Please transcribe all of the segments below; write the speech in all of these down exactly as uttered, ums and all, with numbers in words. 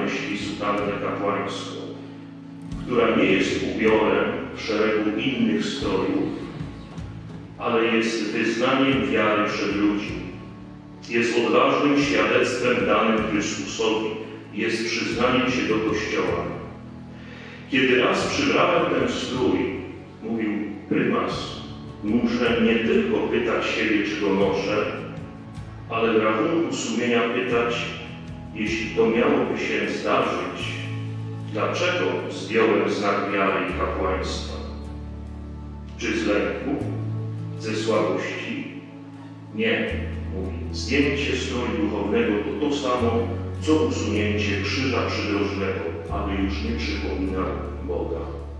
myśli sutannę kapłańską, która nie jest ubiorem w szeregu innych strojów, ale jest wyznaniem wiary przed ludźmi. Jest odważnym świadectwem danym Chrystusowi, jest przyznaniem się do Kościoła. Kiedy raz przybrałem ten strój, mówił prymas, muszę nie tylko pytać siebie, czy go noszę, ale w rachunku sumienia pytać, jeśli to miałoby się zdarzyć, dlaczego zdjąłem znak wiary i kapłaństwa? Czy z lęku? Ze słabości? Nie, mówi. Zdjęcie stroju duchownego to to samo, co usunięcie krzyża przydrożnego, aby już nie przypominał Boga.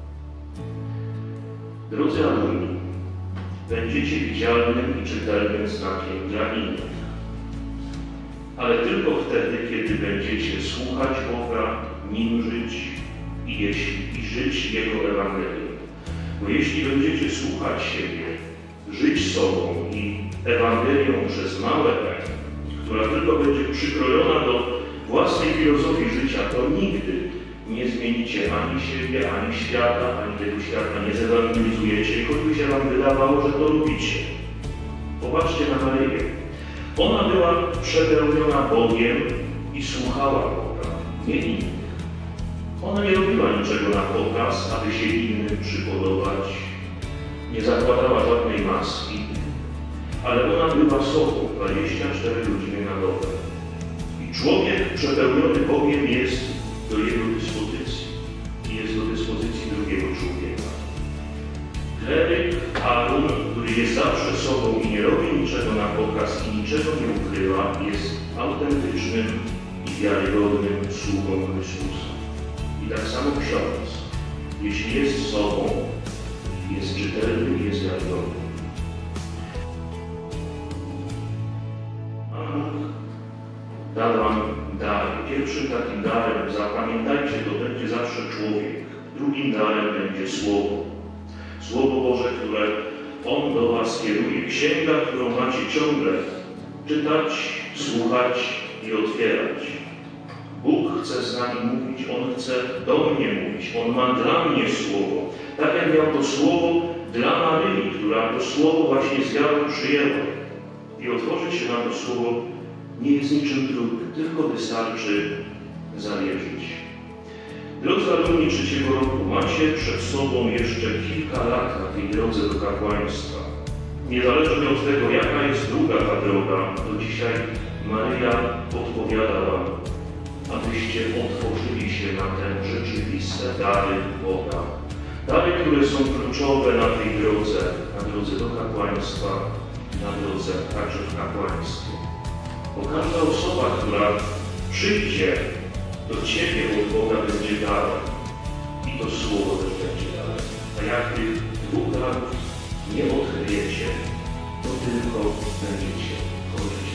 Drodzy alumni, będziecie widzialnym i czytelnym znakiem dla innych. Ale tylko wtedy, kiedy będziecie słuchać Boga, nim żyć i, jeśli, i żyć Jego Ewangelią. Bo jeśli będziecie słuchać siebie, żyć sobą i Ewangelią przez małe E, która tylko będzie przykrojona do własnej filozofii życia, to nigdy nie zmienicie ani siebie, ani świata, ani tego świata nie zewangelizujecie, choćby się wam wydawało, że to lubicie. Popatrzcie na Maryję. Ona była przepełniona Bogiem i słuchała Boga, nie innych. Ona nie robiła niczego na pokaz, aby się innym przypodobać. Nie zakładała żadnej maski, ale ona była sobą dwadzieścia cztery godziny na dobę. I człowiek przepełniony Bogiem jest do jego dyspozycji i jest do dyspozycji drugiego człowieka. Kleryk, Aaron, który jest zawsze sobą i nie robi niczego na pokaz i niczego nie ukrywa, jest autentycznym i wiarygodnym sługą Chrystusa. I tak samo ksiądz, jeśli jest sobą, jest czytelny i jest wiarygodny. Pan Bóg dał wam dar. Pierwszym takim darem, zapamiętajcie, to będzie zawsze człowiek. Drugim darem będzie Słowo. Słowo Boże, które On do was kieruje. Księga, którą macie ciągle czytać, słuchać i otwierać. Bóg chce z nami mówić, On chce do mnie mówić. On ma dla mnie Słowo. Tak jak miał to Słowo dla Maryi, która to Słowo właśnie z wiarą przyjęła. I otworzyć się na to Słowo nie jest niczym trudnym, tylko wystarczy zawierzyć. Drodzy alumni trzeciego roku, macie przed sobą jeszcze kilka lat na tej drodze do kapłaństwa. Niezależnie od tego, jaka jest długa ta droga, to dzisiaj Maryja podpowiada wam, abyście otworzyli się na te rzeczywiste dary Boga. Dary, które są kluczowe na tej drodze, na drodze do kapłaństwa, na drodze także w kapłaństwie. Bo każda osoba, która przyjdzie do Ciebie od Boga, będzie darem. I to Słowo też będzie darem. A jak tych dwóch darów nie odkryjecie, to tylko będziecie chodzić